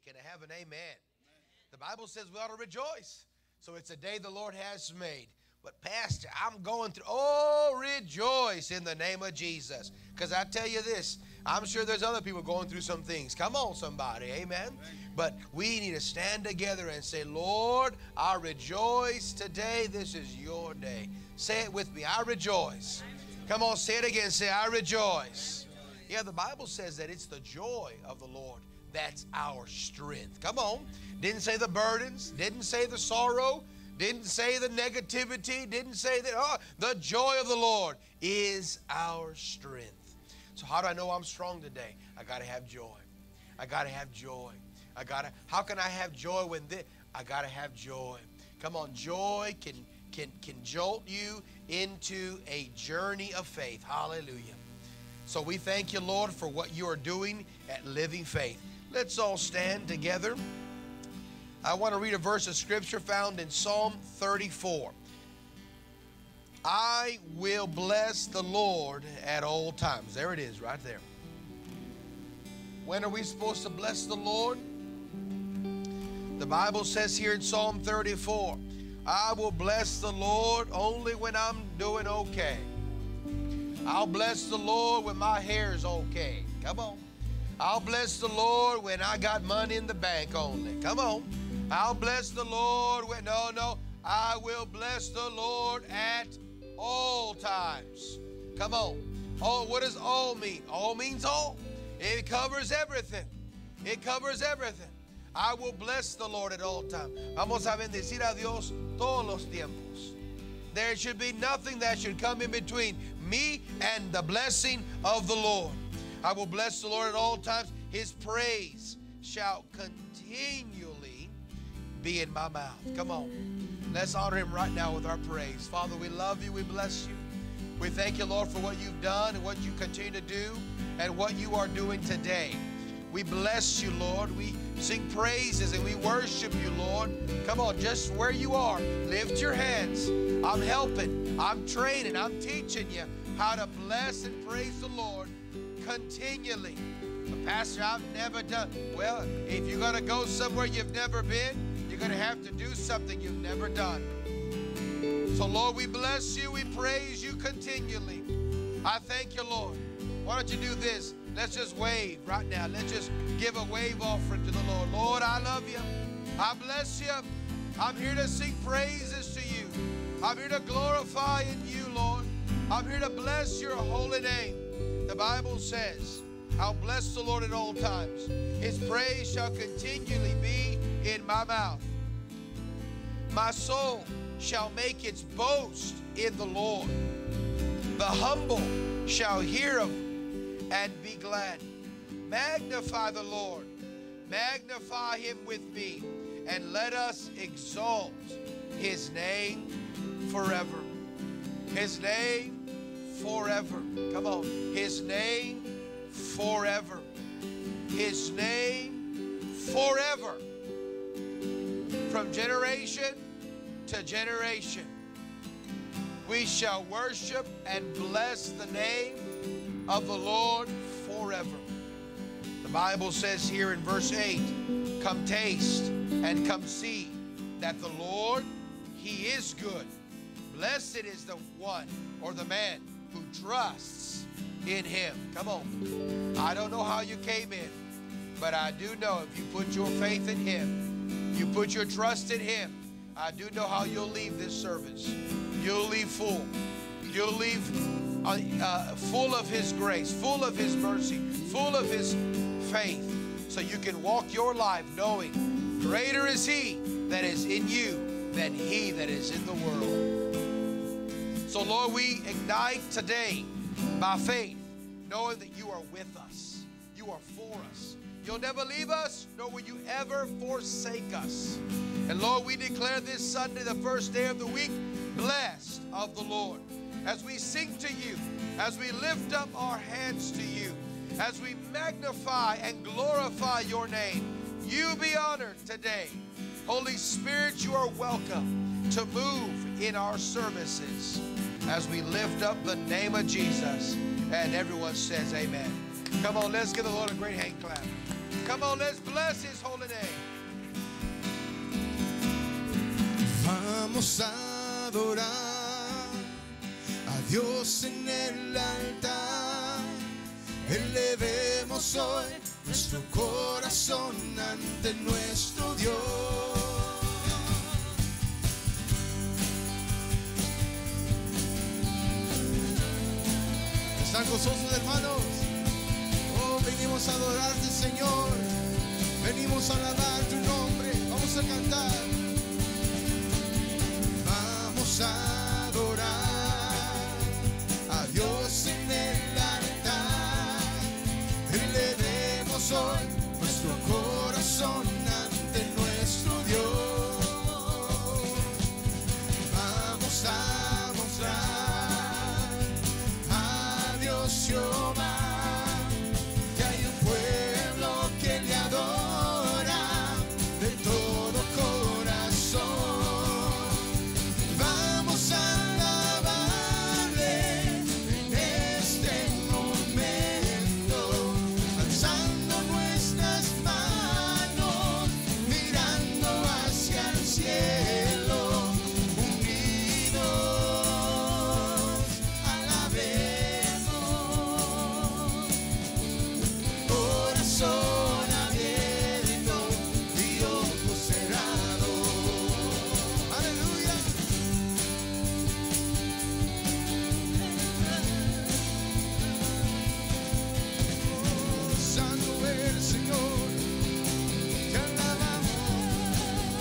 Can I have an amen? The Bible says we ought to rejoice. So it's a day the Lord has made. But Pastor, I'm going through, oh, rejoice in the name of Jesus. Because I tell you this, I'm sure there's other people going through some things. Come on, somebody, amen? But we need to stand together and say, Lord, I rejoice today. This is your day. Say it with me, I rejoice. Come on, say it again, say, I rejoice. Yeah, the Bible says that it's the joy of the Lord that's our strength. Come on. Didn't say the burdens, didn't say the sorrow, didn't say the negativity, didn't say that. Oh, the joy of the Lord is our strength. So how do I know I'm strong today? I got to have joy. I got to have joy. How can I have joy when this? I got to have joy. Come on, joy can jolt you into a journey of faith. Hallelujah. So we thank you, Lord, for what you are doing at Living Faith. Let's all stand together. I want to read a verse of scripture found in Psalm 34. I will bless the Lord at all times. There it is, right there. When are we supposed to bless the Lord? The Bible says here in Psalm 34, I will bless the Lord only when I'm doing okay. I'll bless the Lord when my hair's okay. Come on. I'll bless the Lord when I got money in the bank only. Come on. I'll bless the Lord when, no. I will bless the Lord at all times. Come on. Oh, what does all mean? All means all. It covers everything. It covers everything. I will bless the Lord at all times. Vamos a bendecir a Dios todos los tiempos. There should be nothing that should come in between me and the blessing of the Lord. I will bless the Lord at all times. His praise shall continually be in my mouth. Come on. Let's honor him right now with our praise. Father, we love you. We bless you. We thank you, Lord, for what you've done and what you continue to do and what you are doing today. We bless you, Lord. We sing praises and we worship you, Lord. Come on, just where you are, lift your hands. I'm helping, I'm training, I'm teaching you how to bless and praise the Lord continually. But Pastor, I've never done. Well, if you're going to go somewhere you've never been, you're going to have to do something you've never done. So, Lord, we bless you, we praise you continually. I thank you, Lord. Why don't you do this? Let's just wave right now. Let's just give a wave offering to the Lord. Lord, I love you. I bless you. I'm here to sing praises to you. I'm here to glorify in you, Lord. I'm here to bless your holy name. The Bible says, I'll bless the Lord at all times. His praise shall continually be in my mouth. My soul shall make its boast in the Lord. The humble shall hear of it and be glad. Magnify the Lord. Magnify him with me. And let us exalt his name forever. His name forever. Come on. His name forever. His name forever. From generation to generation, we shall worship and bless the name of the Lord forever. The Bible says here in verse 8, come taste and come see that the Lord, he is good. Blessed is the one or the man who trusts in him. Come on. I don't know how you came in, but I do know if you put your faith in him, you put your trust in him, I do know how you'll leave this service. You'll leave full. You'll leave full of his grace, full of his mercy, full of his faith, so you can walk your life knowing greater is he that is in you than he that is in the world. So Lord, we ignite today by faith, knowing that you are with us. You are for us. You'll never leave us, nor will you ever forsake us. And Lord, we declare this Sunday, the first day of the week, blessed of the Lord. As we sing to you, as we lift up our hands to you, as we magnify and glorify your name, you be honored today. Holy Spirit, you are welcome to move in our services as we lift up the name of Jesus. And everyone says amen. Come on, let's give the Lord a great hand clap. Come on, let's bless His holy name. Vamos a adorar a Dios en el altar. Elevemos hoy nuestro corazón ante nuestro Dios. ¿Están gozosos, hermanos? Oh, venimos a adorarte, Señor. Venimos a alabar tu nombre. Vamos a cantar. Vamos a adorar a Dios en el altar. Elevemos hoy nuestro corazón ante nuestro Dios. Vamos a mostrar a Dios Jehová que hay un pueblo que le adora de todo corazón. Vamos a alabarle en este momento, alzando nuestras manos, mirando hacia el cielo, unidos, alabemos, corazón abierto y ojos cerrados. Aleluya. Santo el Señor, te alabamos.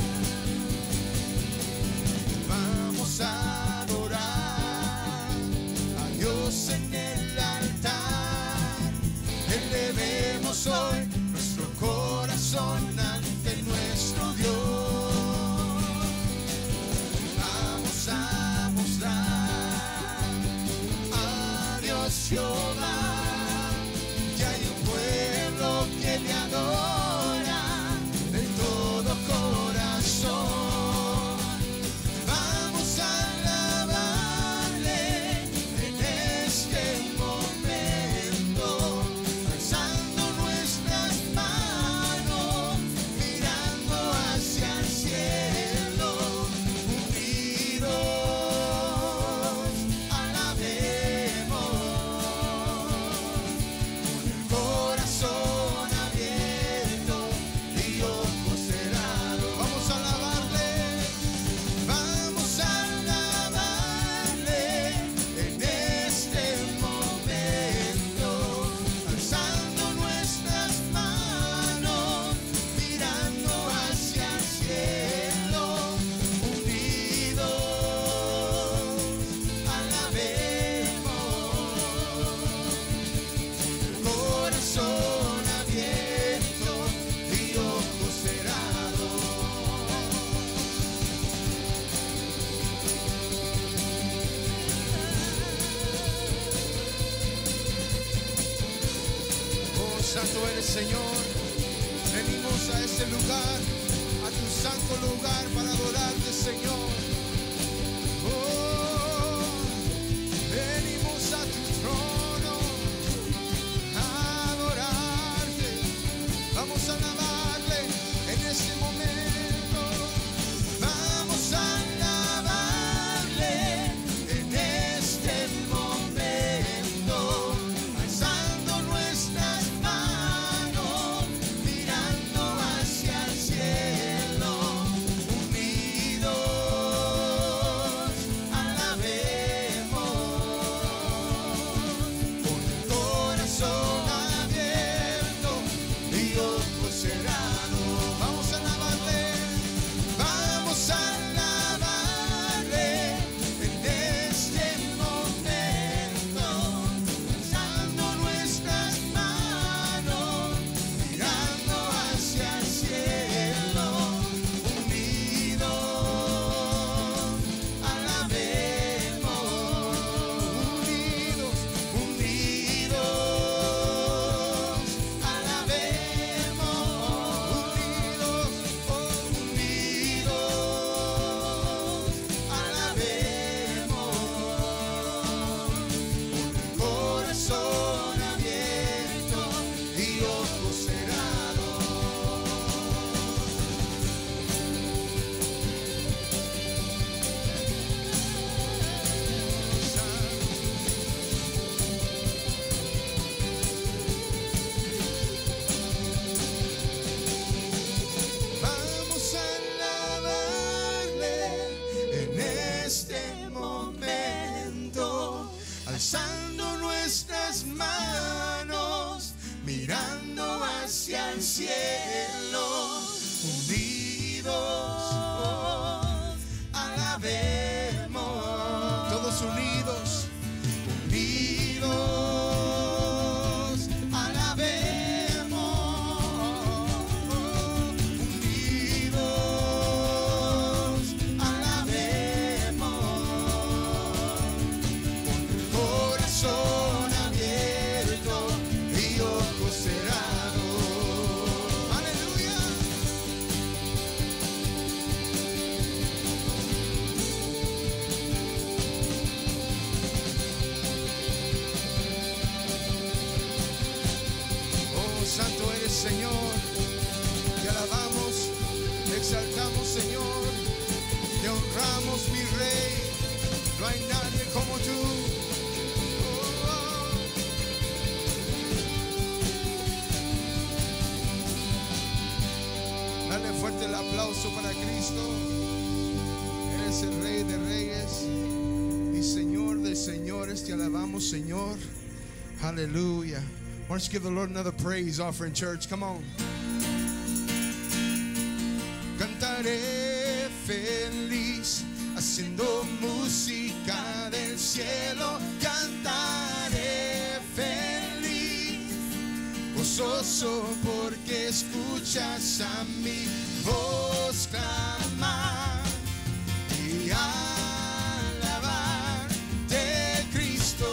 Vamos a adorar a Dios en el altar. Elevemos hoy nuestro corazón ante nuestro Dios. Vamos a mostrar a Dios Jehová que hay un pueblo que le adora de todo corazón. Vamos a alabarle en este momento, alzando nuestras manos, mirando hacia el cielo, unidos, alabemos, corazón abierto y ojos cerrados. Vamos a alabarle, vamos a alabarle en este momento, alzando nuestras manos, mirando hacia el cielo, unidos, alabemos, corazón abierto y ojos cerrados. Oh, santo eres, Señor. Venimos a este lugar, a tu santo lugar, para adorarte, Señor. Oh, venimos a tu trono a adorarte. Vamos a alabarle en este momento. Vamos a alabarle en este momento, alzando nuestras manos, mirando hacia el cielo, unidos, cielo, unidos, alabemos. Todos unidos, unidos, alabemos. Unidos, alabemos. Con corazón abierto y ojos cerrados. Aleluya. Oh, santo eres, Señor. Te alabamos, te exaltamos, Señor. Te honramos, mi Rey. No hay nadie como tú. Oh, oh. Dale fuerte el aplauso para Cristo. Eres el Rey de Reyes y Señor de Señores. Te alabamos, Señor. Hallelujah. Why don't you give the Lord another praise offering, church? Come on. Cantaré feliz, haciendo música del cielo. Cantaré feliz, gozoso porque escuchas a mi voz clamar y alabar de Cristo.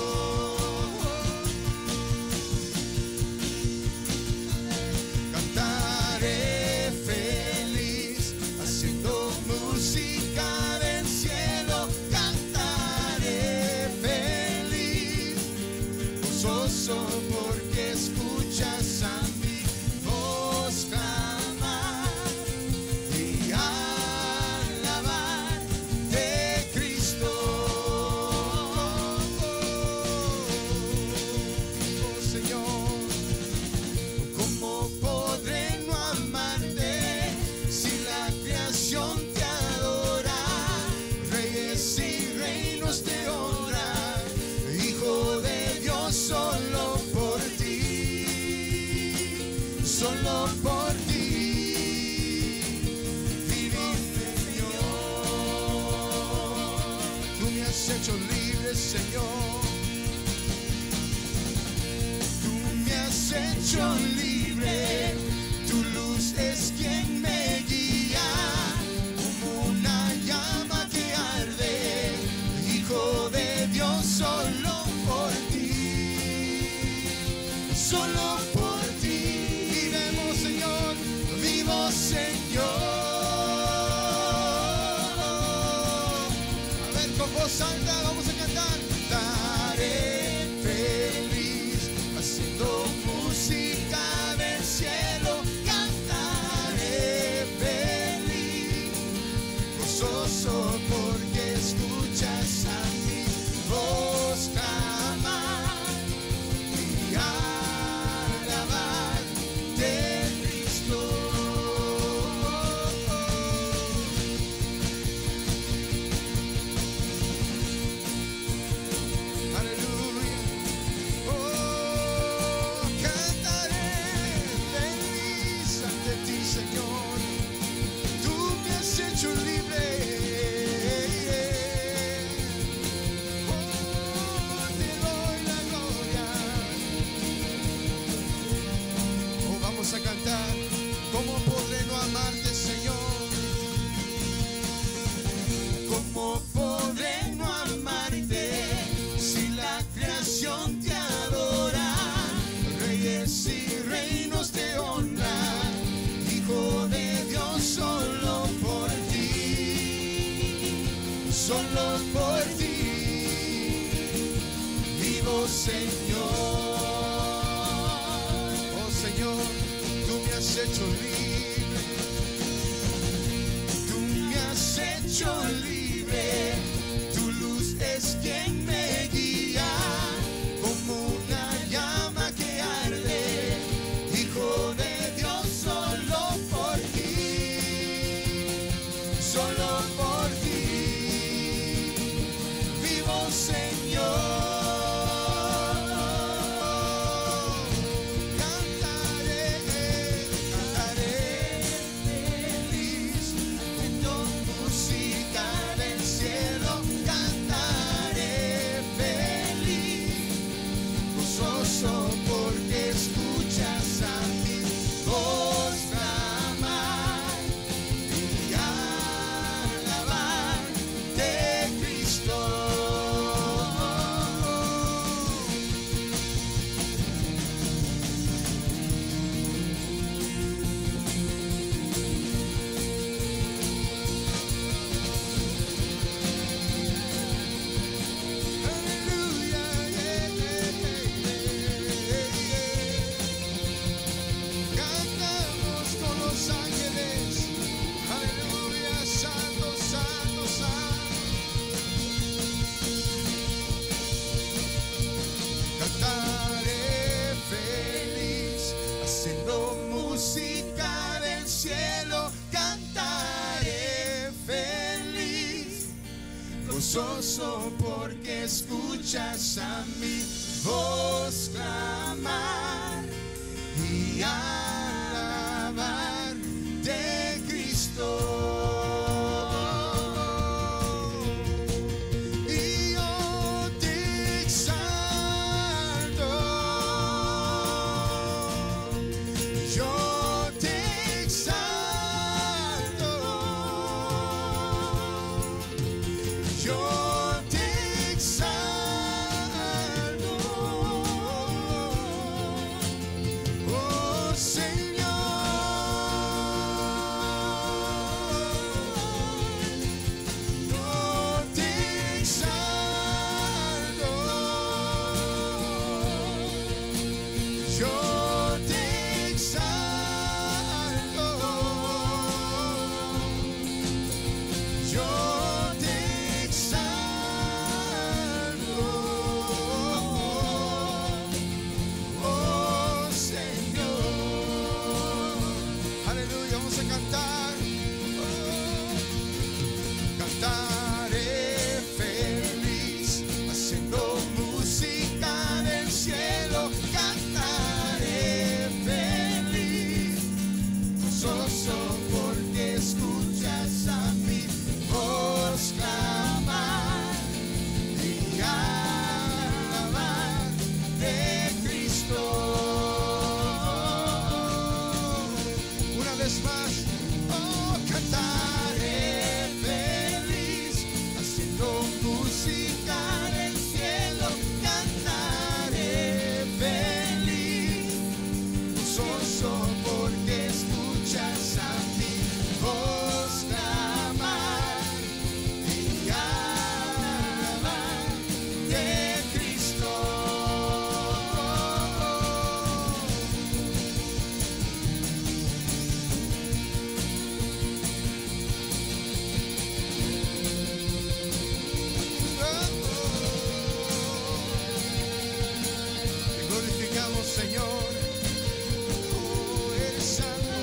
Cantaré feliz, haciendo música del cielo. Cantaré feliz, gozoso porque escuchas a mi voz clamar y alabar de Cristo. Oh, Señor, ¿cómo podré no amarte si la creación te adora? Reyes y reinos te honran, Hijo de Dios, solo por ti, solo por ti. Viví, Señor, tú me has hecho libre, Señor. Tú me has hecho libre, tu luz es quien me guía, como una llama que arde, Hijo de Dios, solo por ti, solo por ti. Vivemos, Señor, vivo, Señor. A ver, con voz alta vamos a cantar. Cantaré feliz, haciendo música del cielo. Cantaré feliz, gozoso porque escuchas a mi voz clamar y alabar de Cristo. Aleluya. Oh, cantaré feliz ante ti, Señor. Tú me has hecho libre. Oh, te doy la gloria. Oh, vamos a cantar. ¿Cómo podré no amarte, Señor? ¿Cómo podré no amarte si la creación te adora? Reyes y reinos te honran, Hijo de Dios, solo por ti, solo por ti. Vivo, Señor. Oh, Señor, tú me has hecho libre. Tú me has hecho libre. Tu luz es quien me guía, como una llama que arde, Hijo de Dios, solo por ti, solo por ti. Vivo, Señor. Cantaré gozoso porque escuchas a mi voz clamar y alabar de Cristo. Cantamos con los ángeles, aleluya, santo, santo, santo. Cantaré feliz, haciendo música del cielo. Cantaré feliz, gozoso porque escuchas a mi voz clamar y alabar de Cristo. Y yo te exalto, yo te exalto, yo te exalto, oh Señor. Yo te exalto, yo te exalto, yo te exalto, oh Señor. Aleluya, vamos a cantar. Cantaré feliz, haciendo música del cielo. Cantaré feliz, gozoso porque escuchas a mi voz clamar y alabar de Cristo. Una vez más, oh, cantaré feliz, haciendo música del cielo. Cantaré feliz, gozoso porque escuchas a mi voz clamar y alabar de Cristo. Te glorificamos, Señor. Oh, eres santo.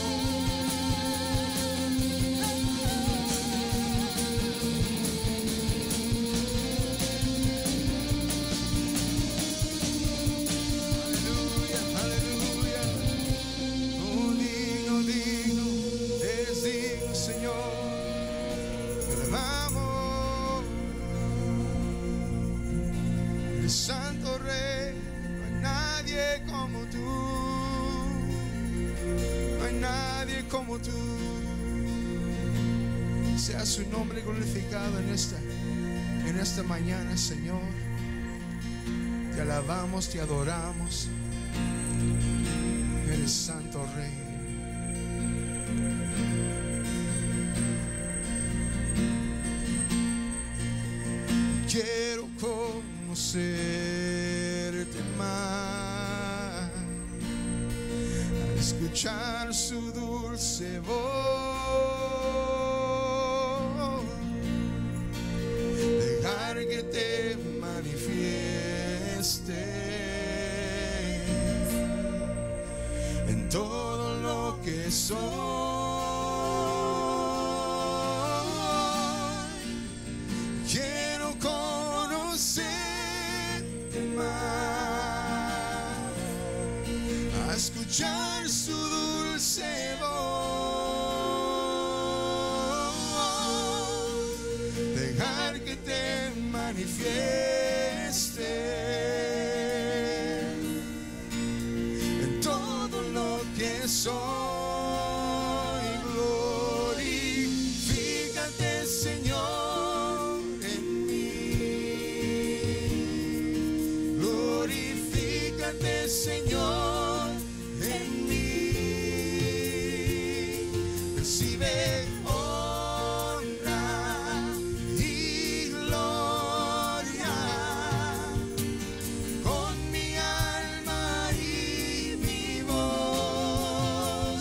Aleluya, aleluya. Oh, digno, digno, eres digno, Señor. Te alabamos. Eres santo Rey, no hay nadie como tú. No hay nadie como tú. Sea su nombre glorificado en esta mañana, Señor. Te alabamos, te adoramos. Eres santo Rey. Quiero conocerte más, al escuchar su dulce voz, dejar que te manifieste en todo lo que soy. Quiero conocerte más, a escuchar su dulce voz, dejar que te manifieste soy. Glorifícate, Señor, en mí. Glorifícate, Señor, en mí. Recibe honra y gloria con mi alma y mi voz.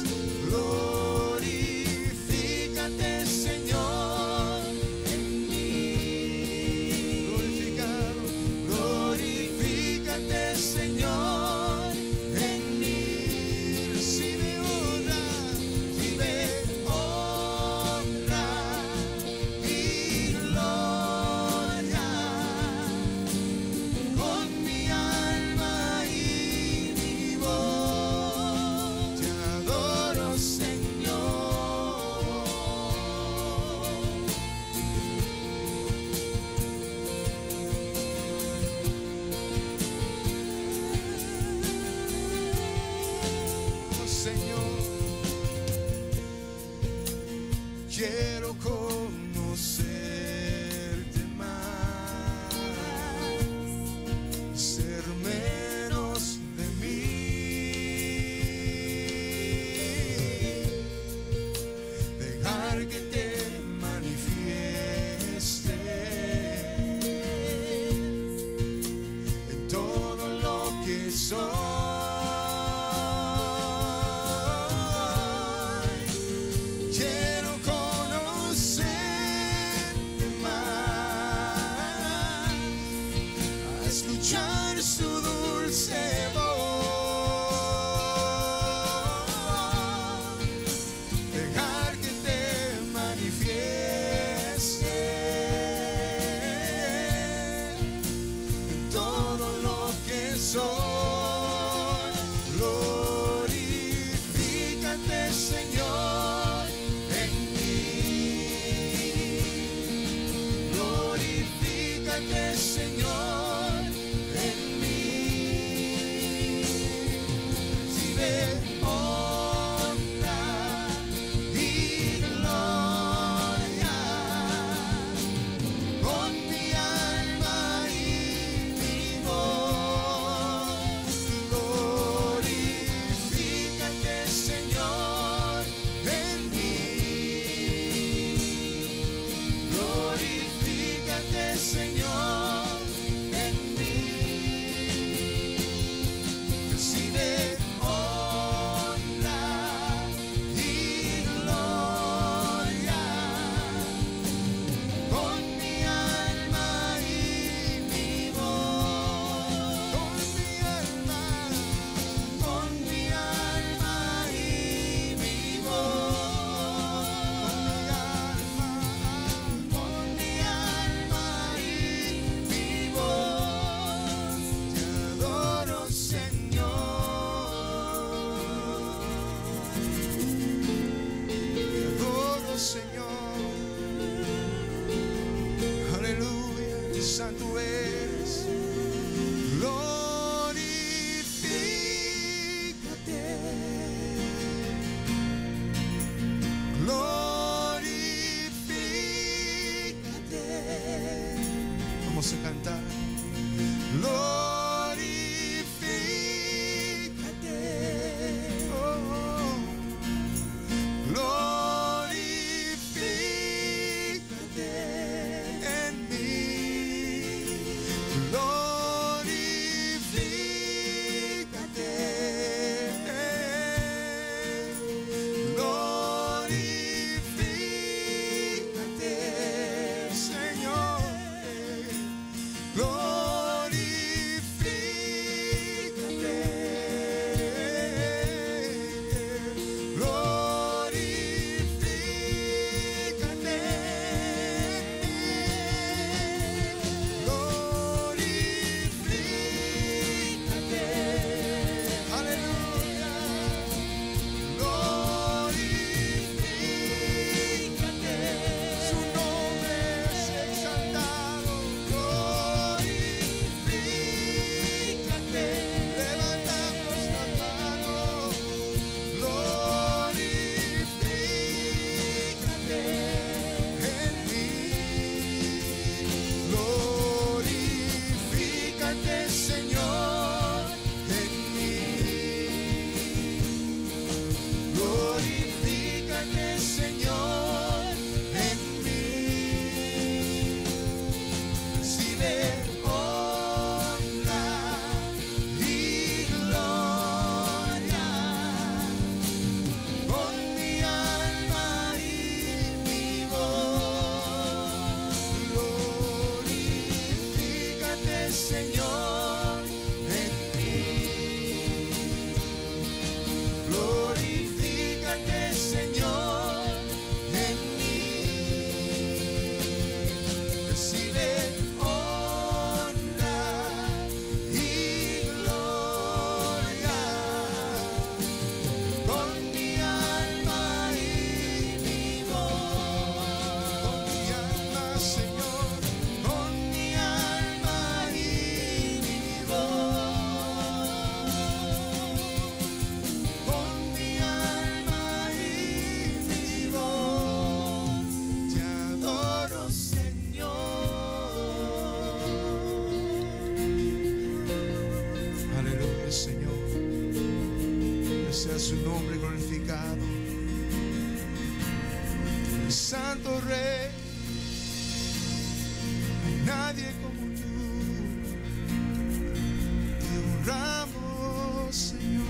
Glorifícate, Señor, en mí. Glorifícate, Señor, en mí. Recibe honra y gloria con mi alma y mi voz. Te adoro, Señor. Oh, Señor, quiero conocerte más, ser menos de mí, dejar que te manifiestes en todo lo que soy. Quiero conocerte más, a escuchar su dulce voz, dejar que te manifieste en todo lo que soy. Glorifícate, Señor, en mí. Glorifícate, Señor, en mí. Recibe honra y gloria con mi alma y mi voz. Glorifícate, Señor, en mí. Glorifícate, Señor, en mí. Recibe honra el Señor. Que sea su nombre glorificado. El Santo Rey, no hay nadie como tú. Te honramos, Señor.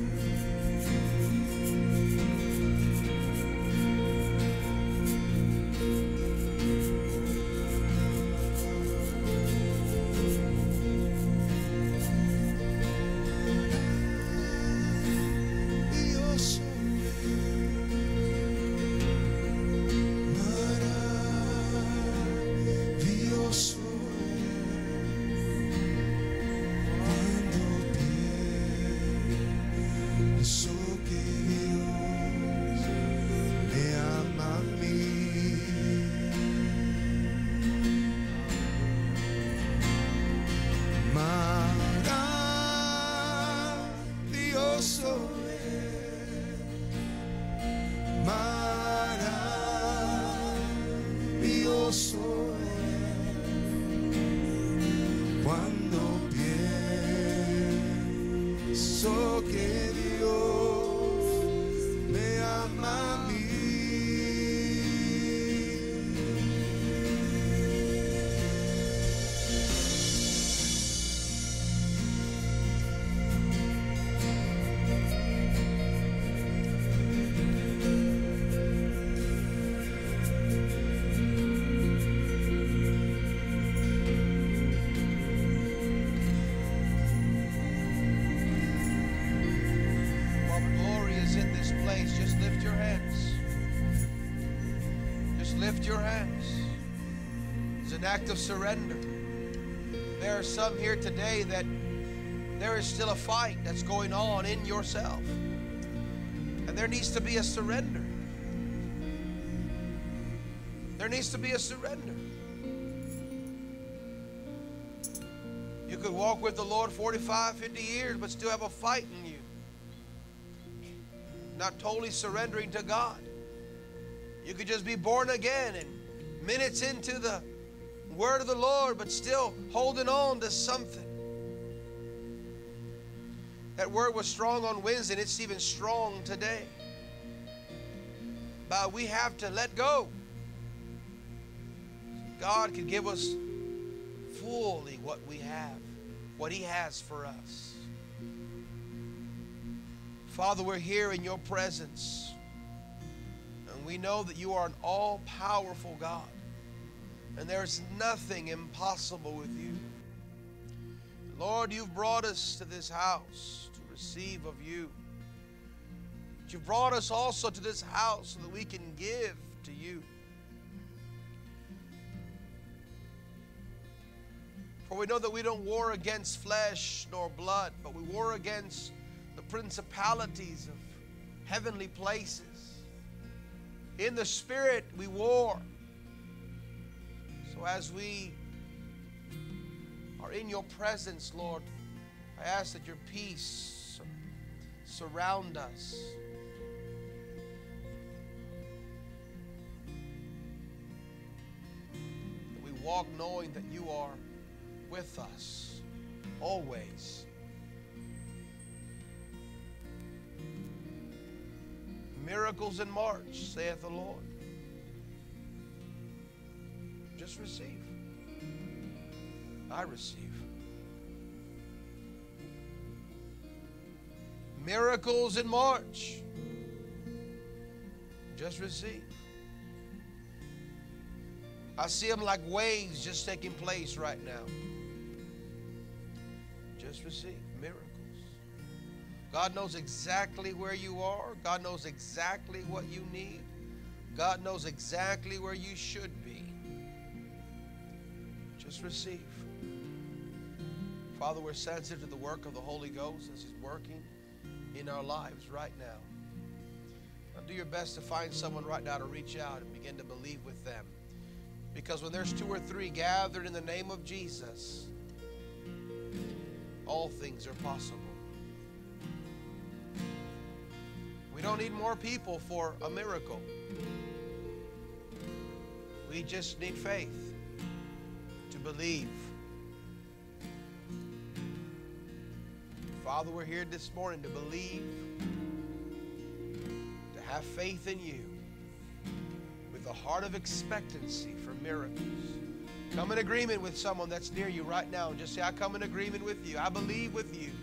Act of surrender. There are some here today that there is still a fight that's going on in yourself, and there needs to be a surrender. There needs to be a surrender. You could walk with the Lord 45, 50 years but still have a fight in you, not totally surrendering to God. You could just be born again and minutes into the Word of the Lord, but still holding on to something. That word was strong on Wednesday, and it's even strong today. But we have to let go. God can give us fully what we have, what He has for us. Father, we're here in your presence, and we know that you are an all-powerful God. And there's nothing impossible with you. Lord, you've brought us to this house to receive of you. But you've brought us also to this house so that we can give to you. For we know that we don't war against flesh nor blood, but we war against the principalities of heavenly places. In the Spirit we war. So as we are in your presence, Lord, I ask that your peace surround us. That we walk knowing that you are with us always. Miracles in March, saith the Lord. Just receive. I receive. Miracles in March. Just receive. I see them like waves just taking place right now. Just receive miracles. God knows exactly where you are. God knows exactly what you need. God knows exactly where you should be. Just receive. Father, we're sensitive to the work of the Holy Ghost as He's working in our lives right now. Now do your best to find someone right now to reach out and begin to believe with them. Because when there's 2 or 3 gathered in the name of Jesus, all things are possible. We don't need more people for a miracle. We just need faith to believe. Father, we're here this morning to believe, to have faith in you with a heart of expectancy for miracles. Come in agreement with someone that's near you right now and just say, I come in agreement with you. I believe with you.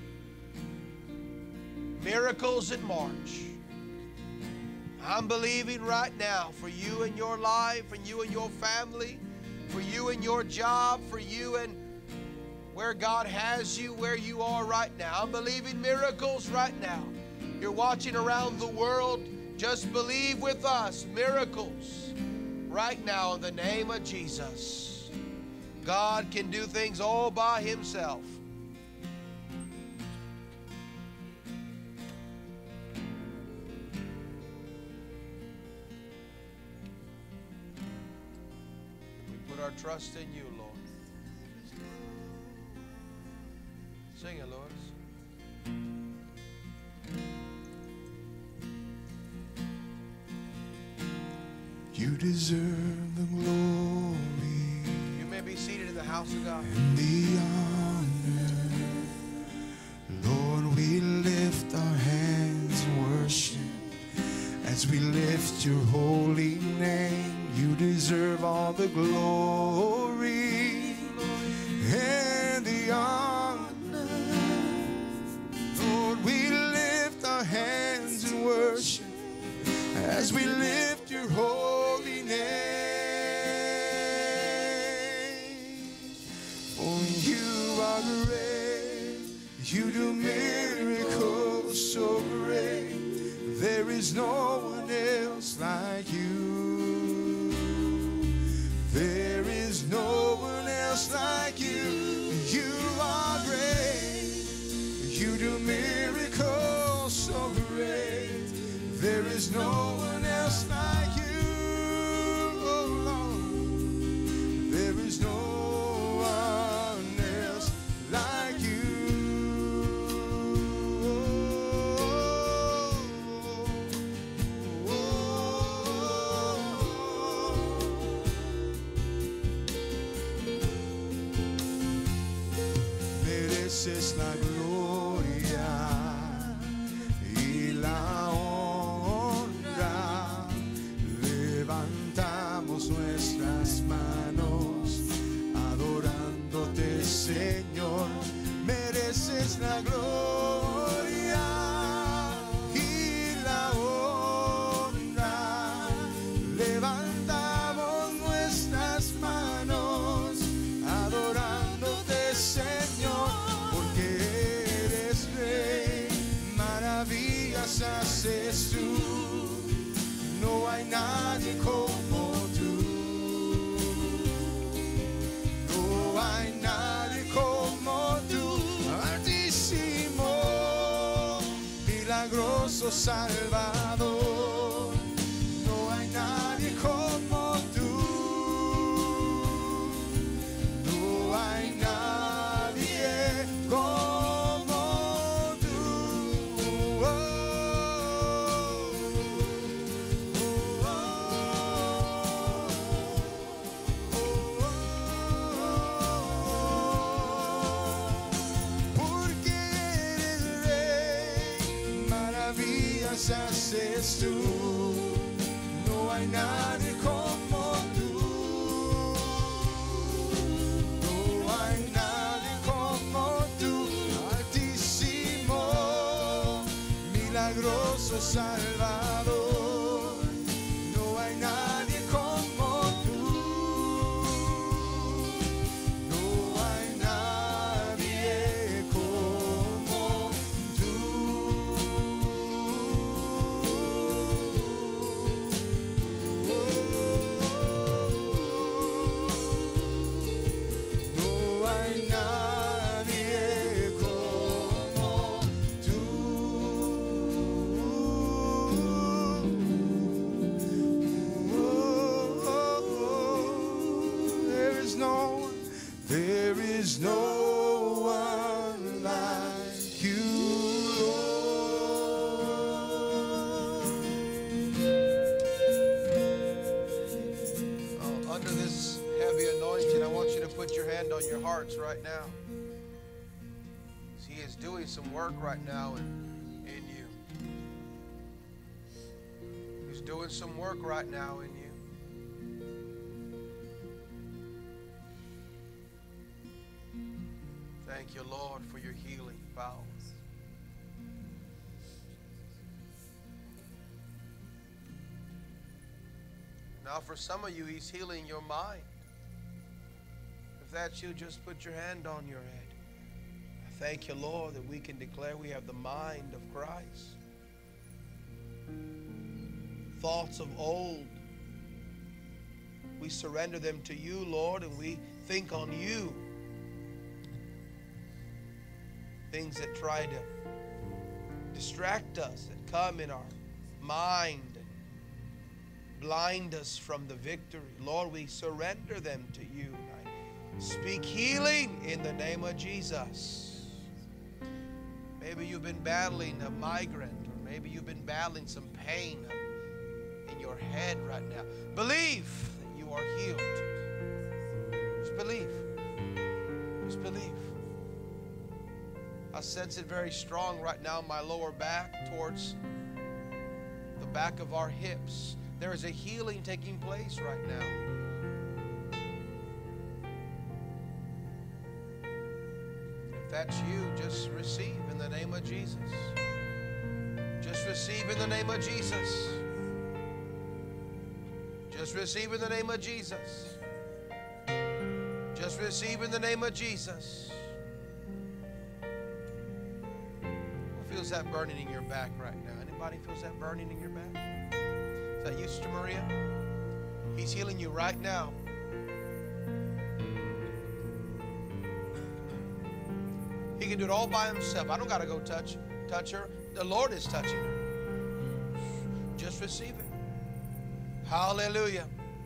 Miracles in March. I'm believing right now for you and your life, for you and your family, for you and your job, for you and where God has you, where you are right now. I'm believing miracles right now. You're watching around the world. Just believe with us. Miracles right now in the name of Jesus. God can do things all by Himself. We put our trust in you, Lord. Sing it, Lord. You deserve the glory. You may be seated in the house of God. And the honor. Lord, we lift our hands in worship as we lift your holy name. You deserve all the glory and the honor. Lord, we lift our hands in worship as we lift your holy name. For you are great, you do miracles so great. There is no one else like you. There is no one else like you. You are great, you do miracles so great. There is no one else like you, oh Lord. There is no one else like you. Mereces la gloria y la honra. Levantamos nuestras manos adorándote, Señor. Mereces la gloria y la honra. Levantamos nuestras manos adorándote, Señor, porque eres Rey. Maravillas haces tú. No hay nadie como tú. No hay nadie como tú. Altísimo, milagroso Salvador. No hay nadie como tú. No hay nadie como tú. Porque eres Rey, maravillas haces tú. No hay nadie como tú. No hay nadie como tú. Altísimo, milagroso Salvador. No hay nadie como tú. No hay nadie como No hay nadie como there is no one like you, Under this heavy anointing, I want you to put your hand on your hearts right now. He is doing some work right now in you. He's doing some work right now in you. Thank you, Lord, for your healing powers. Now for some of you, He's healing your mind. If that's you, just put your hand on your head. Thank you, Lord, that we can declare we have the mind of Christ. Thoughts of old, we surrender them to you, Lord, and we think on you. Things that try to distract us, that come in our mind and blind us from the victory. Lord, we surrender them to you. I speak healing in the name of Jesus. Maybe you've been battling a migraine, or maybe you've been battling some pain in your head right now. Believe that you are healed. Just believe. Just believe. I sense it very strong right now in my lower back towards the back of our hips. There is a healing taking place right now. If that's you, just receive in the name of Jesus. Just receive in the name of Jesus. Just receive in the name of Jesus. Just receive in the name of Jesus. Feels that burning in your back right now? Anybody feels that burning in your back? Is that you, Sister Maria? He's healing you right now. He can do it all by himself. I don't got to go touch her. The Lord is touching her. Just receive it. Hallelujah.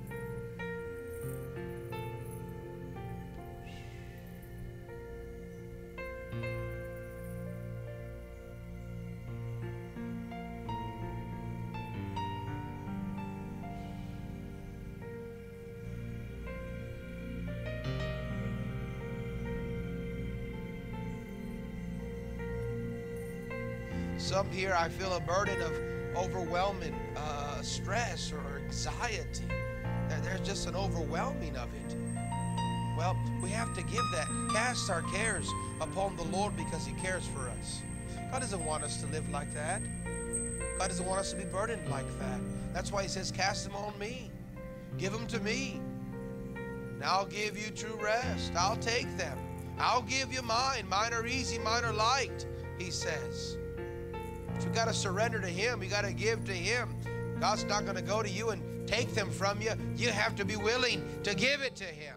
Some here, I feel a burden of overwhelming stress or anxiety. There's just an overwhelming of it. Well, we have to give that. Cast our cares upon the Lord because He cares for us. God doesn't want us to live like that. God doesn't want us to be burdened like that. That's why He says, cast them on me. Give them to me. And I'll give you true rest. I'll take them. I'll give you mine. Mine are easy, mine are light, He says. But you got to surrender to Him. You got to give to Him. God's not going to go to you and take them from you. You have to be willing to give it to Him.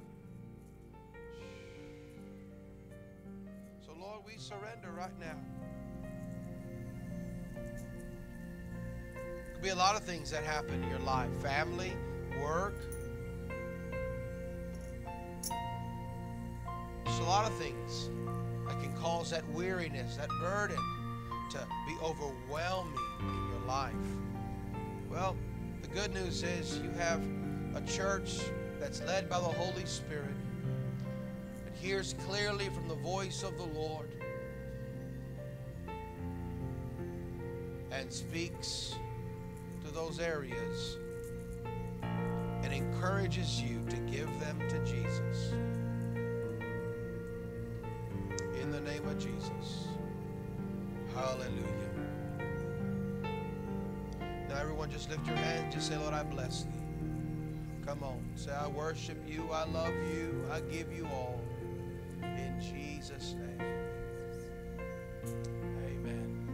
So, Lord, we surrender right now. Could be a lot of things that happen in your life. Family, work. Just a lot of things that can cause that weariness, that burden to be overwhelming in your life. Well, the good news is you have a church that's led by the Holy Spirit and hears clearly from the voice of the Lord and speaks to those areas and encourages you to give them to Jesus. In the name of Jesus. Hallelujah. Now everyone just lift your hands. Just say, Lord, I bless thee. Come on. Say, I worship you. I love you. I give you all. In Jesus' name. Amen.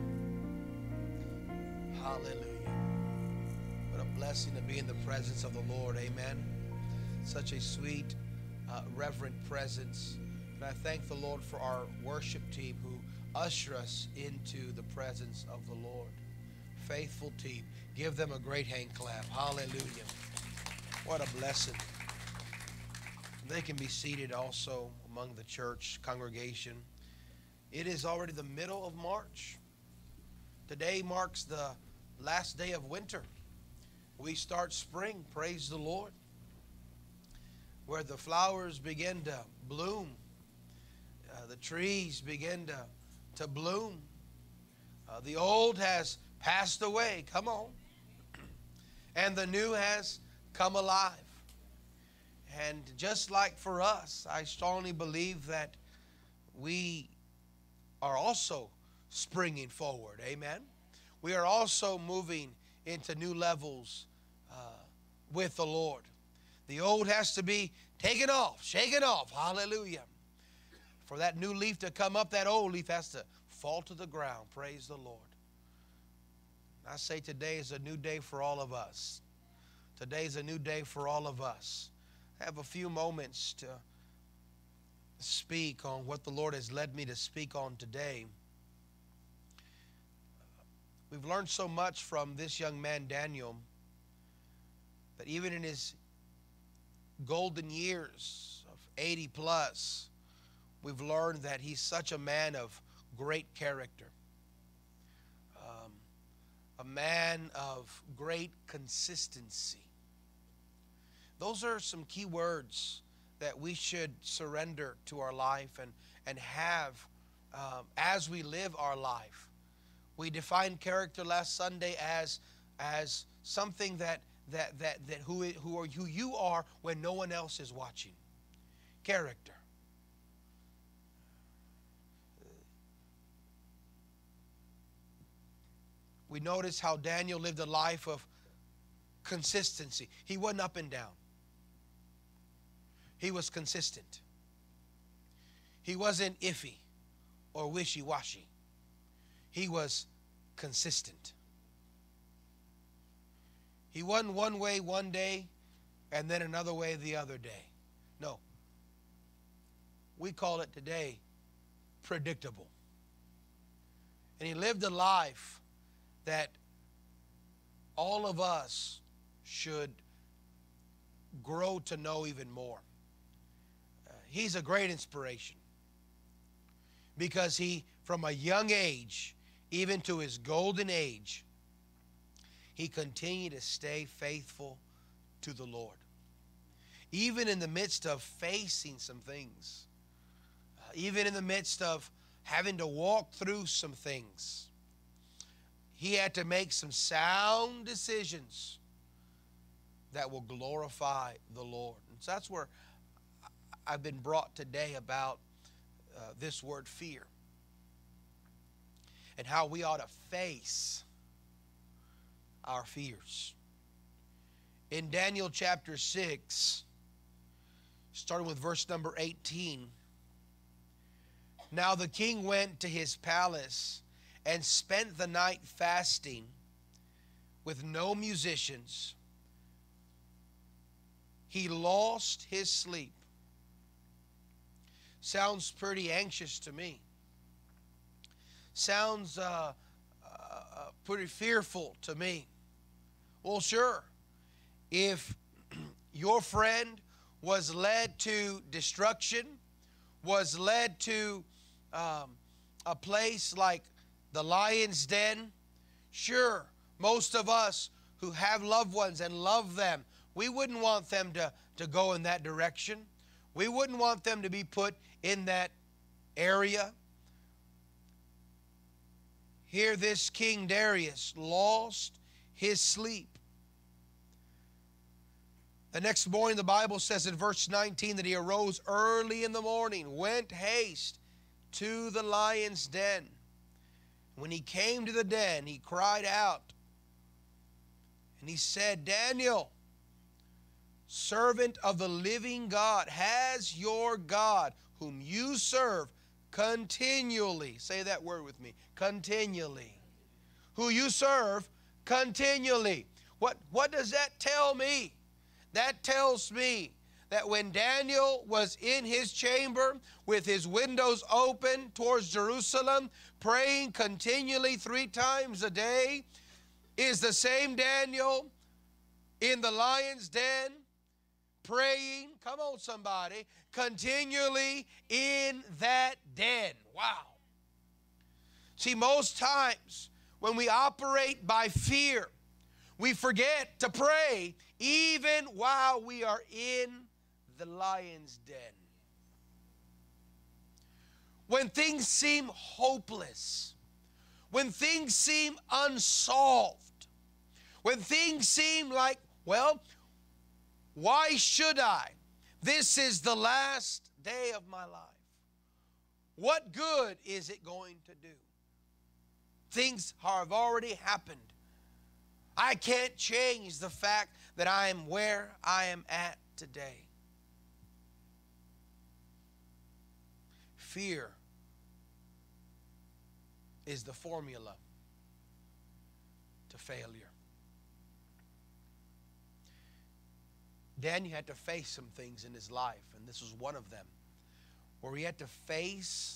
Hallelujah. What a blessing to be in the presence of the Lord. Amen. Such a sweet, reverent presence. And I thank the Lord for our worship team who usher us into the presence of the Lord. Faithful team. Give them a great hand clap. Hallelujah. What a blessing. They can be seated also among the church congregation. It is already the middle of March. Today marks the last day of winter. We start spring, praise the Lord, where the flowers begin to bloom. The trees begin to to bloom. The old has passed away. Come on. And the new has come alive. And just like for us, I strongly believe that we are also springing forward. Amen. We are also moving into new levels with the Lord. The old has to be taken off, shaken off. Hallelujah. For that new leaf to come up, that old leaf has to fall to the ground. Praise the Lord. I say today is a new day for all of us. Today is a new day for all of us. I have a few moments to speak on what the Lord has led me to speak on today. We've learned so much from this young man, Daniel, that even in his golden years of 80 plus, we've learned that he's such a man of great character, a man of great consistency. Those are some key words that we should surrender to our life and have as we live our life. We defined character last Sunday as something that who you are when no one else is watching. Character. We notice how Daniel lived a life of consistency. He wasn't up and down. He was consistent. He wasn't iffy or wishy-washy. He was consistent. He wasn't one way one day and then another way the other day. No. We call it today predictable. And he lived a life that all of us should grow to know even more. He's a great inspiration because he, from a young age, even to his golden age, he continued to stay faithful to the Lord. Even in the midst of facing some things, even in the midst of having to walk through some things, he had to make some sound decisions that will glorify the Lord. And so that's where I've been brought today about this word fear and how we ought to face our fears. In Daniel chapter 6, starting with verse number 18, now the king went to his palace and spent the night fasting with no musicians. He lost his sleep. Sounds pretty anxious to me. Sounds pretty fearful to me. Well, sure. If your friend was led to destruction, was led to a place like the lion's den, sure, most of us who have loved ones and love them, we wouldn't want them to go in that direction. We wouldn't want them to be put in that area. Here this King Darius lost his sleep. The next morning, the Bible says in verse 19 that he arose early in the morning, went haste to the lion's den. When he came to the den, he cried out, and he said, Daniel, servant of the living God, has your God, whom you serve continually, say that word with me, continually, who you serve continually. What does that tell me? That tells me that when Daniel was in his chamber with his windows open towards Jerusalem, praying continually 3 times a day, is the same Daniel in the lion's den, praying, come on somebody, continually in that den. Wow. See, most times when we operate by fear, we forget to pray even while we are in the lion's den. when things seem hopeless, when things seem unsolved, when things seem like, well, why should I? This is the last day of my life. What good is it going to do? Things have already happened. I can't change the fact that I am where I am at today. Fear is the formula to failure. Daniel had to face some things in his life, and this was one of them, where he had to face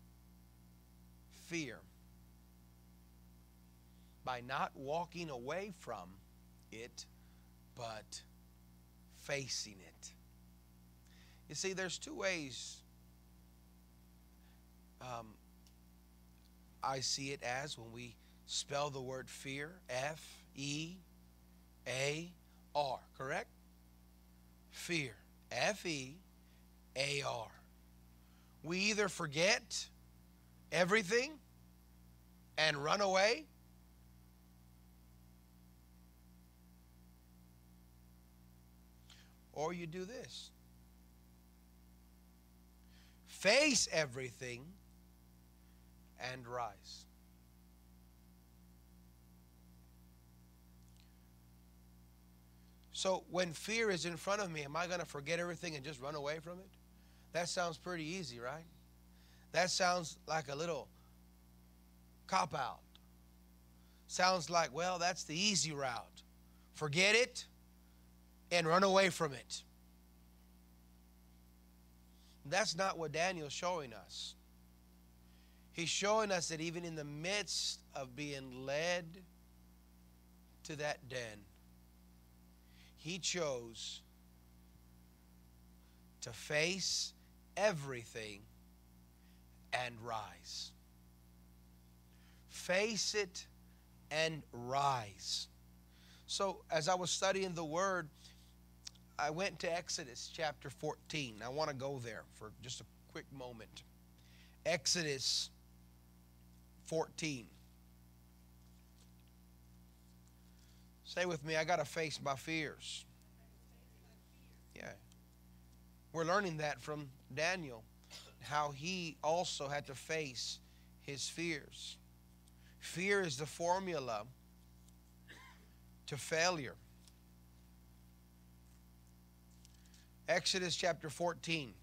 fear by not walking away from it, but facing it. You see, there's two ways I see it as when we spell the word fear, F-E-A-R, correct? Fear, F-E-A-R. We either forget everything and run away, or you do this. Face everything and rise. So when fear is in front of me, am I going to forget everything and just run away from it? That sounds pretty easy, right? That sounds like a little cop-out. Sounds like, well, that's the easy route. Forget it and run away from it. That's not what Daniel's showing us. He's showing us that even in the midst of being led to that den, he chose to face everything and rise. Face it and rise. So as I was studying the Word, I went to Exodus chapter 14. I want to go there for just a quick moment. Exodus 14. Say with me, I got to face my fears. Yeah. We're learning that from Daniel, how he also had to face his fears. Fear is the formula to failure. Exodus chapter 14.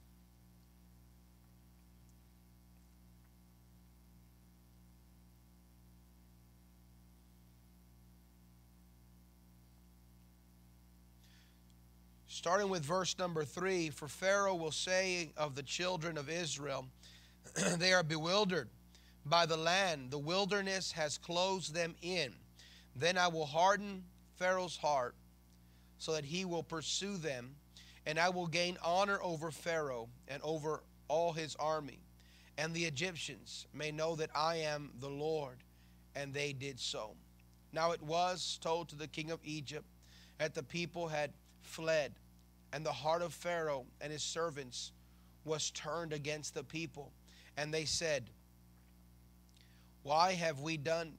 Starting with verse number 3, for Pharaoh will say of the children of Israel, they are bewildered by the land. The wilderness has closed them in. Then I will harden Pharaoh's heart so that he will pursue them, and I will gain honor over Pharaoh and over all his army. And the Egyptians may know that I am the Lord. And they did so. Now it was told to the king of Egypt that the people had fled, and the heart of Pharaoh and his servants was turned against the people. And they said, Why have we done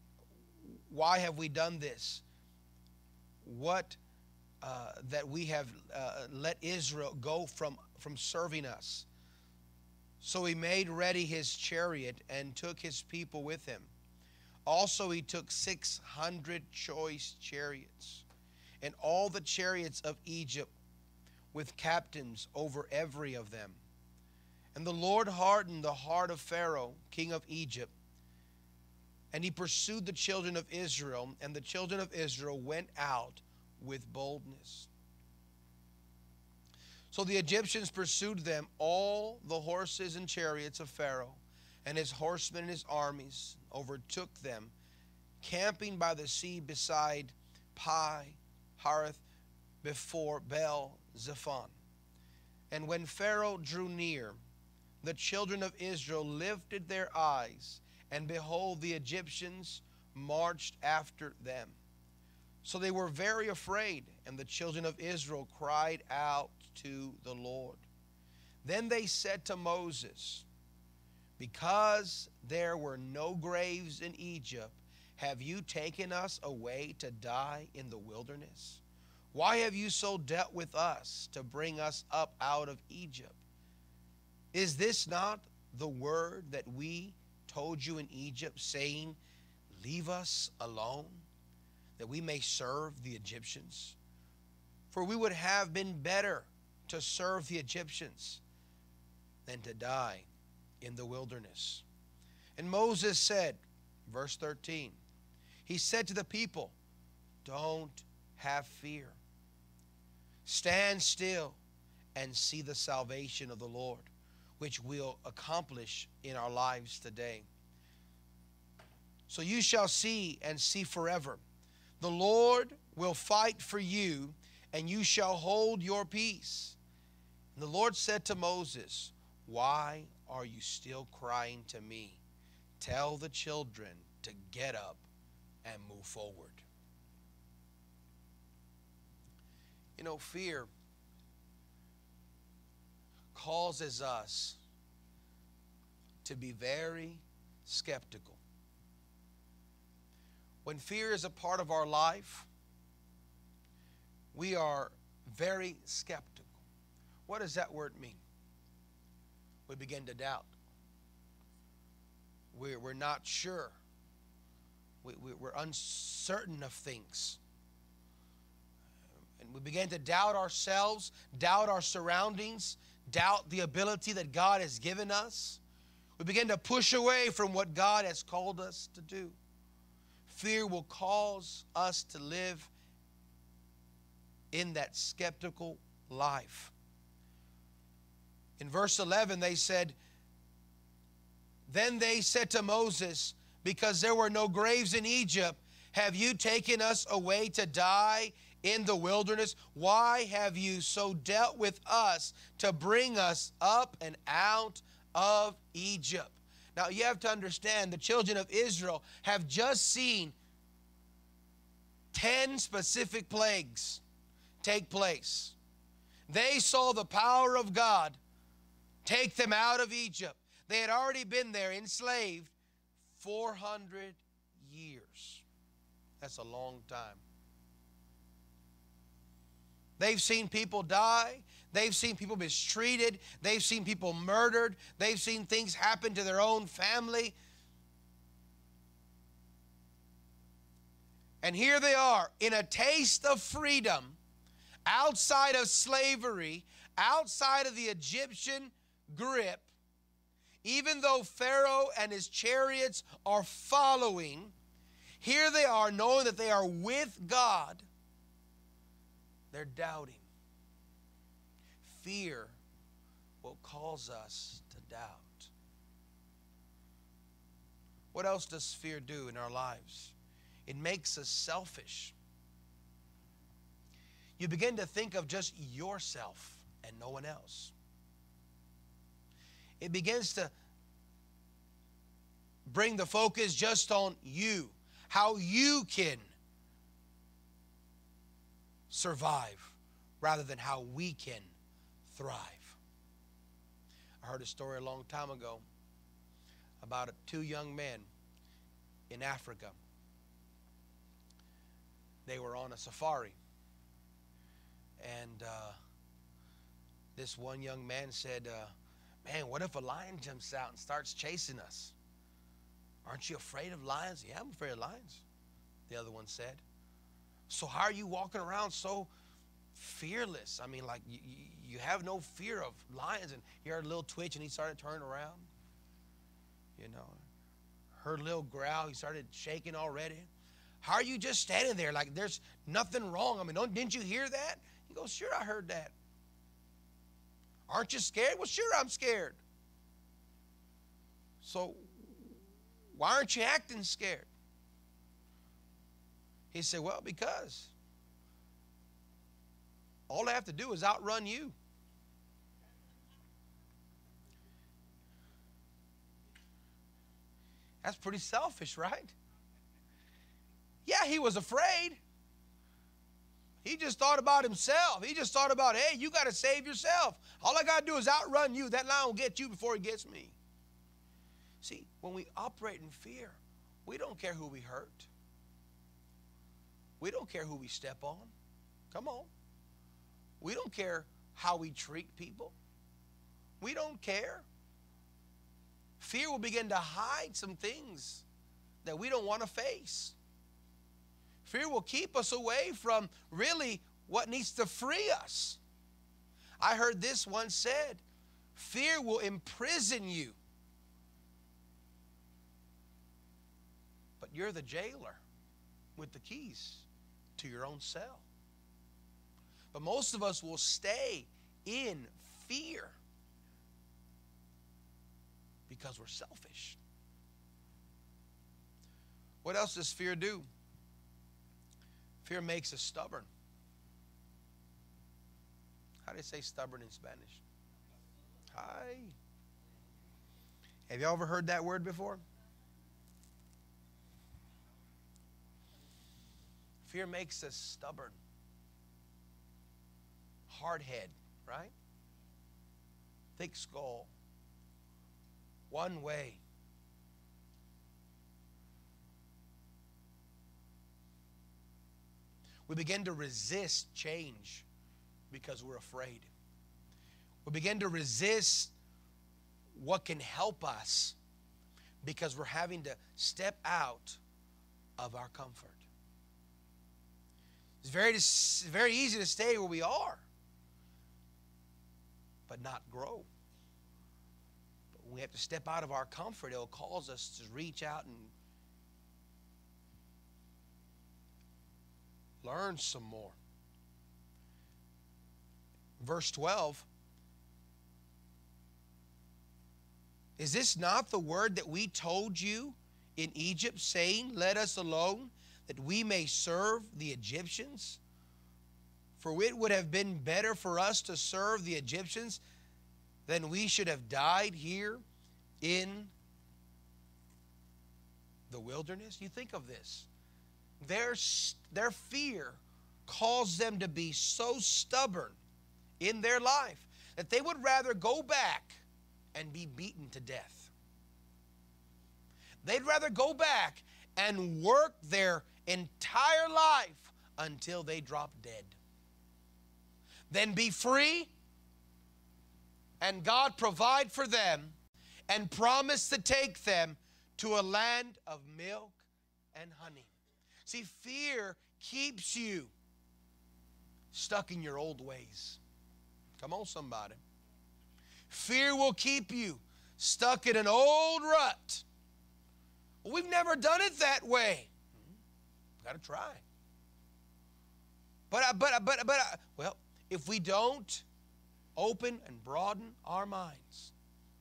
this? What that we have let Israel go from serving us. So he made ready his chariot and took his people with him. Also he took 600 choice chariots, and all the chariots of Egypt with captains over every of them. And the Lord hardened the heart of Pharaoh, king of Egypt, and he pursued the children of Israel, and the children of Israel went out with boldness. So the Egyptians pursued them, all the horses and chariots of Pharaoh, and his horsemen and his armies overtook them, camping by the sea beside Pi Haroth before Baal Zephon. And when Pharaoh drew near, the children of Israel lifted their eyes, and behold, the Egyptians marched after them. So they were very afraid, and the children of Israel cried out to the Lord. Then they said to Moses, Because there were no graves in Egypt, have you taken us away to die in the wilderness? Why have you so dealt with us to bring us up out of Egypt? Is this not the word that we told you in Egypt, saying, leave us alone, that we may serve the Egyptians? For we would have been better to serve the Egyptians than to die in the wilderness. And Moses said, verse 13, he said to the people, don't have fear. Stand still and see the salvation of the Lord, which we'll accomplish in our lives today. So you shall see and see forever. The Lord will fight for you, and you shall hold your peace. And the Lord said to Moses, why are you still crying to me? Tell the children to get up and move forward. You know, fear causes us to be very skeptical. When fear is a part of our life, we are very skeptical. What does that word mean? We begin to doubt. We're not sure. We're uncertain of things. And we begin to doubt ourselves, doubt our surroundings, doubt the ability that God has given us. We begin to push away from what God has called us to do. Fear will cause us to live in that skeptical life. In verse 11, they said, then they said to Moses, because there were no graves in Egypt, have you taken us away to die in the wilderness? Why have you so dealt with us to bring us up and out of Egypt? Now you have to understand, the children of Israel have just seen 10 specific plagues take place. They saw the power of God take them out of Egypt. They had already been there enslaved 400 years. That's a long time. They've seen people die. They've seen people mistreated. They've seen people murdered. They've seen things happen to their own family. And here they are in a taste of freedom, outside of slavery, outside of the Egyptian grip. Even though Pharaoh and his chariots are following, here they are knowing that they are with God. They're doubting. Fear will cause us to doubt. What else does fear do in our lives? It makes us selfish. You begin to think of just yourself and no one else. It begins to bring the focus just on you, how you can survive rather than how we can thrive. I heard a story a long time ago about two young men in Africa. They were on a safari, and this one young man said, man, what if a lion jumps out and starts chasing us? Aren't you afraid of lions? Yeah, I'm afraid of lions, the other one said. So how are you walking around so fearless? I mean, like you have no fear of lions. And he heard a little twitch and he started turning around. You know, heard a little growl. He started shaking already. How are you just standing there like there's nothing wrong? I mean, didn't you hear that? He goes, sure, I heard that. Aren't you scared? Well, sure, I'm scared. So why aren't you acting scared? He said, well, because all I have to do is outrun you. That's pretty selfish, right? Yeah, he was afraid. He just thought about himself. He just thought about, hey, you got to save yourself. All I got to do is outrun you. That lion will get you before he gets me. See, when we operate in fear, we don't care who we hurt. We don't care who we step on. Come on. We don't care how we treat people. We don't care. Fear will begin to hide some things that we don't want to face. Fear will keep us away from really what needs to free us. I heard this once said, fear will imprison you. But you're the jailer with the keys to your own cell. But most of us will stay in fear because we're selfish. What else does fear do? Fear makes us stubborn. How do you say stubborn in Spanish? Hi. Have you ever heard that word before? Fear makes us stubborn. Hard head, right? Thick skull. One way. We begin to resist change because we're afraid. We begin to resist what can help us because we're having to step out of our comfort. It's very easy to stay where we are, but not grow. But when we have to step out of our comfort, it'll cause us to reach out and learn some more. Verse 12. Is this not the word that we told you in Egypt, saying, let us alone, that we may serve the Egyptians? For it would have been better for us to serve the Egyptians than we should have died here in the wilderness. You think of this. Their fear caused them to be so stubborn in their life that they would rather go back and be beaten to death. They'd rather go back and work their entire life until they drop dead than be free and God provide for them and promise to take them to a land of milk and honey. See, fear keeps you stuck in your old ways. Come on, somebody. Fear will keep you stuck in an old rut. Well, we've never done it that way. Got to try. Well, if we don't open and broaden our minds,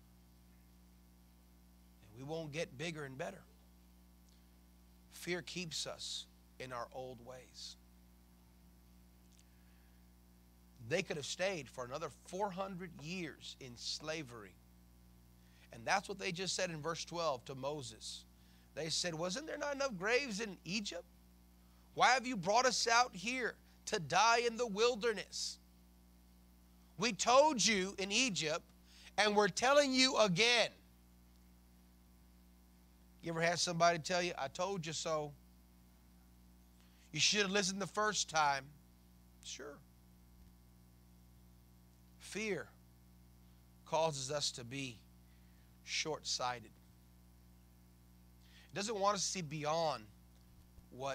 we won't get bigger and better. Fear keeps us in our old ways. They could have stayed for another 400 years in slavery. And that's what they just said in verse 12 to Moses. They said, wasn't there not enough graves in Egypt? Why have you brought us out here to die in the wilderness? We told you in Egypt, and we're telling you again. You ever had somebody tell you, I told you so? You should have listened the first time. Sure. Fear causes us to be short-sighted. It doesn't want us to see beyond what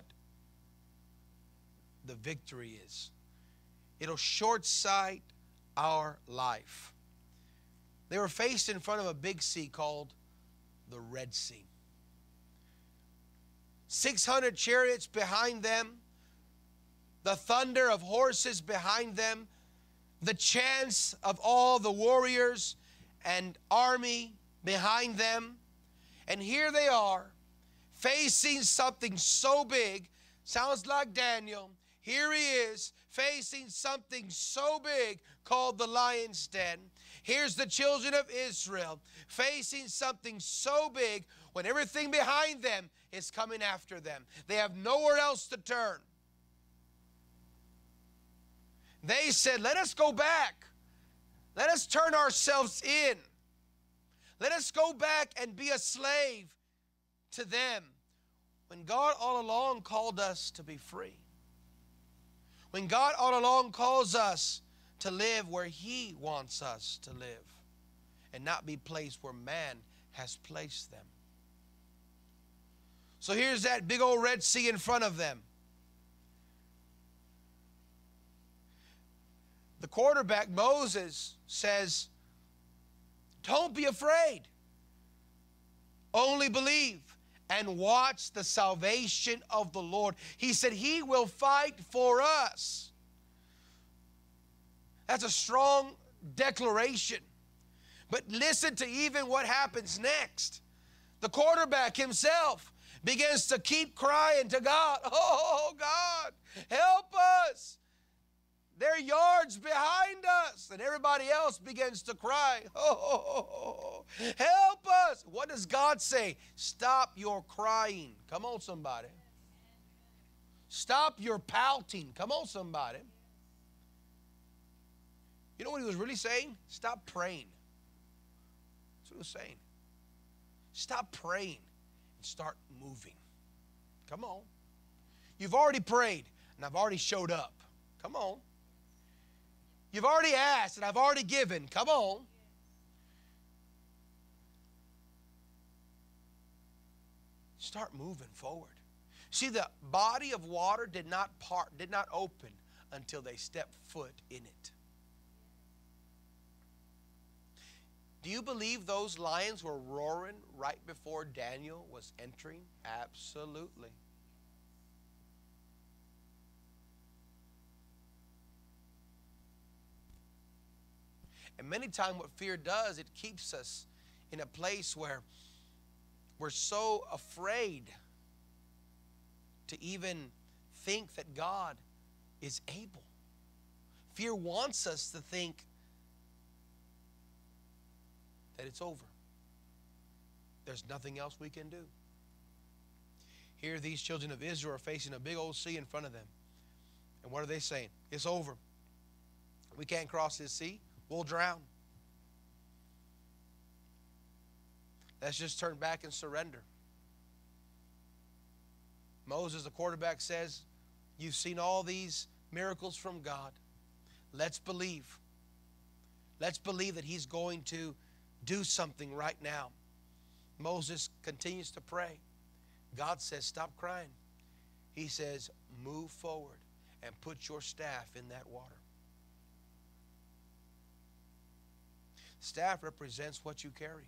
the victory is. It'll short-sight our life. They were faced in front of a big sea called the Red Sea. 600 chariots behind them, the thunder of horses behind them, the chants of all the warriors and army behind them. And here they are, facing something so big. Sounds like Daniel. Here he is, facing something so big called the lion's den. Here's the children of Israel facing something so big when everything behind them is coming after them. They have nowhere else to turn. They said, let us go back. Let us turn ourselves in. Let us go back and be a slave to them when God all along called us to be free. When God all along calls us to live where He wants us to live and not be placed where man has placed them. So here's that big old Red Sea in front of them. The quarterback, Moses, says, don't be afraid. Only believe and watch the salvation of the Lord. He said He will fight for us. That's a strong declaration. But listen to even what happens next. The quarterback himself begins to keep crying to God, oh, God, help us. They're yards behind us. And everybody else begins to cry, oh, help us. What does God say? Stop your crying. Come on, somebody. Stop your pouting. Come on, somebody. You know what He was really saying? Stop praying. That's what He was saying. Stop praying and start moving. Come on. You've already prayed and I've already showed up. Come on. You've already asked and I've already given. Come on. Start moving forward. See, the body of water did not open until they stepped foot in it. Do you believe those lions were roaring right before Daniel was entering? Absolutely. And many times what fear does, it keeps us in a place where we're so afraid to even think that God is able. Fear wants us to think that it's over. There's nothing else we can do. Here these children of Israel are facing a big old sea in front of them. And what are they saying? It's over. We can't cross this sea. We'll drown. Let's just turn back and surrender. Moses, the quarterback, says, you've seen all these miracles from God. Let's believe. Let's believe that He's going to do something right now. Moses continues to pray. God says, stop crying. He says, move forward and put your staff in that water. Staff represents what you carry.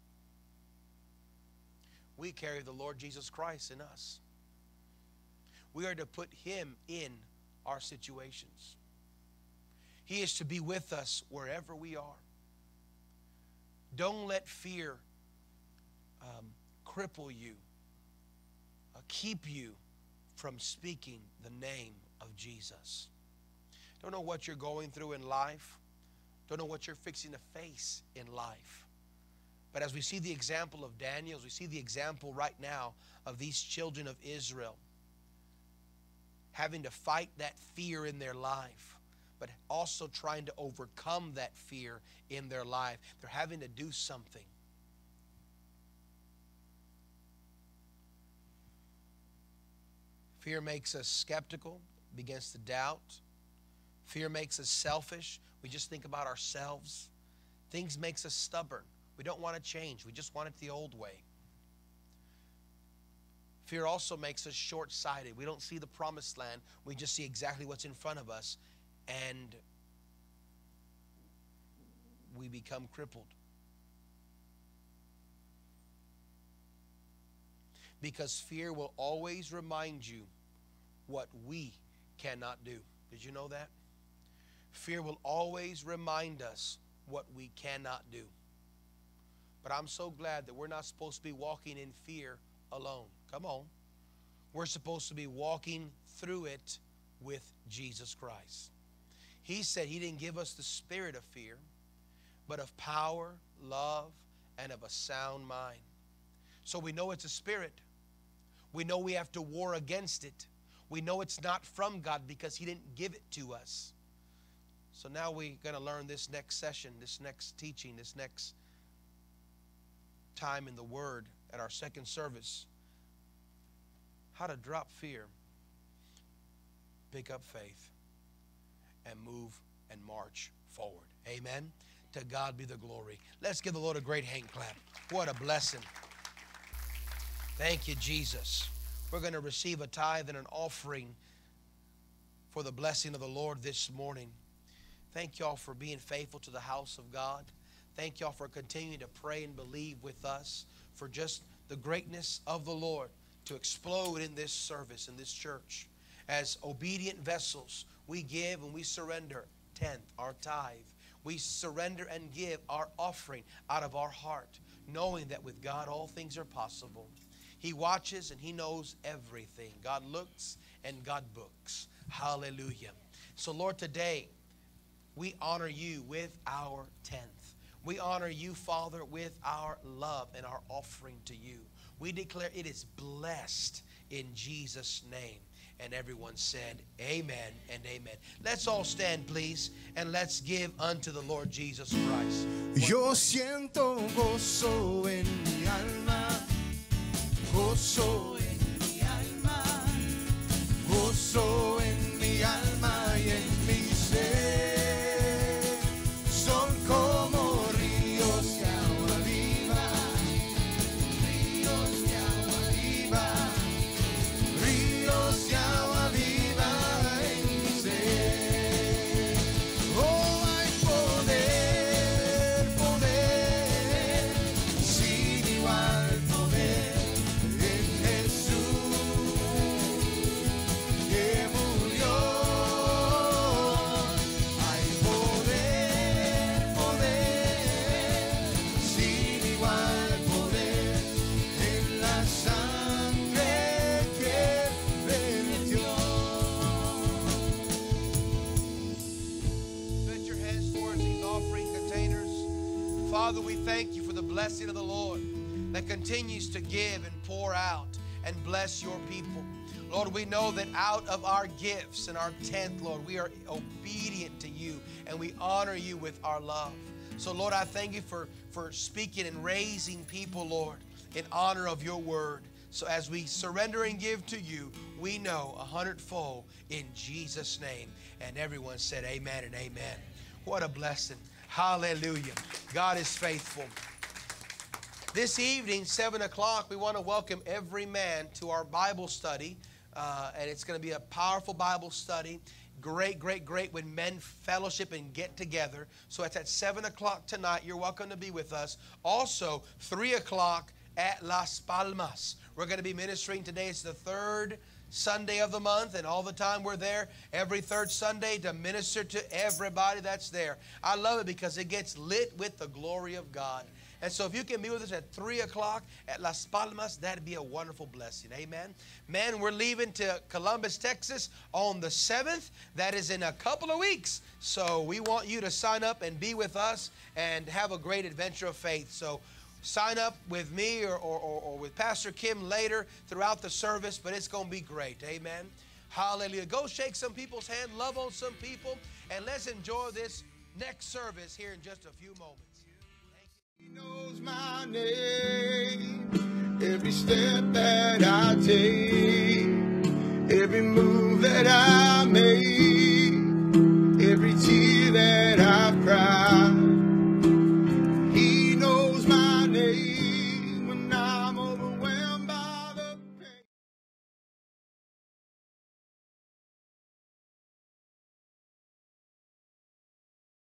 We carry the Lord Jesus Christ in us. We are to put Him in our situations. He is to be with us wherever we are. Don't let fear cripple you, keep you from speaking the name of Jesus. Don't know what you're going through in life. Don't know what you're fixing to face in life. But as we see the example of Daniel, as we see the example right now of these children of Israel having to fight that fear in their life, but also trying to overcome that fear in their life. They're having to do something. Fear makes us skeptical, begins to doubt. Fear makes us selfish. We just think about ourselves. Things makes us stubborn. We don't want to change. We just want it the old way. Fear also makes us short-sighted. We don't see the promised land. We just see exactly what's in front of us, and we become crippled. Because fear will always remind you what we cannot do. Did you know that? Fear will always remind us what we cannot do. But I'm so glad that we're not supposed to be walking in fear alone. Come on. We're supposed to be walking through it with Jesus Christ. He said He didn't give us the spirit of fear, but of power, love, and of a sound mind. So we know it's a spirit. We know we have to war against it. We know it's not from God because He didn't give it to us. So now we're going to learn this next session, this next teaching, this next time in the Word at our second service how to drop fear, pick up faith, and move and march forward. Amen. To God be the glory. Let's give the Lord a great hand clap. What a blessing. Thank you, Jesus. We're going to receive a tithe and an offering for the blessing of the Lord this morning. Thank y'all for being faithful to the house of God. Thank y'all for continuing to pray and believe with us for just the greatness of the Lord to explode in this service, in this church. As obedient vessels, we give and we surrender tenth, our tithe. We surrender and give our offering out of our heart, knowing that with God all things are possible. He watches and He knows everything. God looks and God books. Hallelujah. So Lord, today we honor you with our tenth. We honor you, Father, with our love and our offering to you. We declare it is blessed in Jesus' name. And everyone said, amen and amen. Let's all stand, please, and let's give unto the Lord Jesus Christ. Yo siento gozo en mi alma, gozo en mi alma, gozo en mi alma y en mi ser. Son como ríos de agua viva, ríos de agua viva, ríos de agua viva en mi ser. Oh, hay poder, poder, sin igual poder en Jesús que murió. Hay poder, poder, sin igual poder en la sangre que vertió. Lift your hands towards these offering containers. Father, we thank you for the blessing of the Lord that continues to give and pour out and bless your people. Lord, we know that out of our gifts and our tenth, Lord, we are obedient to you and we honor you with our love. So, Lord, I thank you for speaking and raising people, Lord, in honor of your word. So as we surrender and give to you, we know 100-fold in Jesus' name. And everyone said amen and amen. What a blessing. Hallelujah. God is faithful. This evening, 7 o'clock, we want to welcome every man to our Bible study. And it's going to be a powerful Bible study. Great, great, great when men fellowship and get together. So it's at 7 o'clock tonight. You're welcome to be with us. Also, 3 o'clock at Las Palmas. We're going to be ministering today. It's the third Sunday of the month, and all the time we're there every third Sunday to minister to everybody that's there. I love it because it gets lit with the glory of God. And so if you can be with us at 3 o'clock at Las Palmas, that'd be a wonderful blessing. Amen. Man, we're leaving to Columbus, Texas on the 7th. That is in a couple of weeks. So we want you to sign up and be with us and have a great adventure of faith. So sign up with me or with Pastor Kim later throughout the service, but it's going to be great. Amen. Hallelujah. Go shake some people's hand, love on some people, and let's enjoy this next service here in just a few moments. He knows my name, every step that I take.